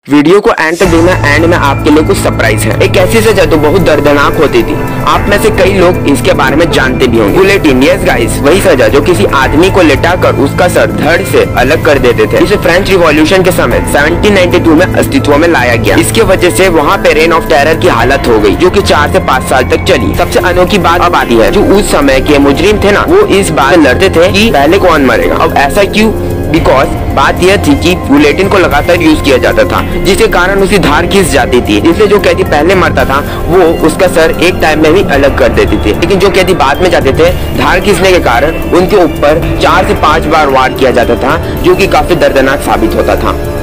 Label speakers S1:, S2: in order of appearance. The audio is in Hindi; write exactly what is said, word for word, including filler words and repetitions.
S1: वीडियो को एंड तक देखना, एंड में आपके लिए कुछ सरप्राइज है। एक ऐसी सजा जो बहुत दर्दनाक होती थी, आप में से कई लोग इसके बारे में जानते भी होंगे। गुलेटिन, यस गाइस, वही सजा जो किसी आदमी को लिटाकर उसका सर धड़ से अलग कर देते थे, जिसे फ्रेंच रिवॉल्यूशन के समय सत्रह सौ बानवे में अस्तित्व में लाया गया। इसके वजह से वहाँ पे रेन ऑफ टेरर की हालत हो गई, जो कि चार से पाँच साल तक चली। सबसे अनोखी बात अब आती है, जो उस समय के मुजरिम थे ना, वो इस बात लड़ते थे कि पहले कौन मरेगा। अब ऐसा क्यों? बिकॉज बात यह थी कि गुलेटिन को लगातार यूज किया जाता था, जिसके कारण उसकी धार खिंच जाती थी। इसलिए जो कैदी पहले मरता था वो उसका सर एक टाइम में भी अलग कर देती थी, लेकिन जो कैदी बाद में जाते थे, धार खींचने के कारण उनके ऊपर चार से पांच बार वार किया जाता था, जो कि काफी दर्दनाक साबित होता था।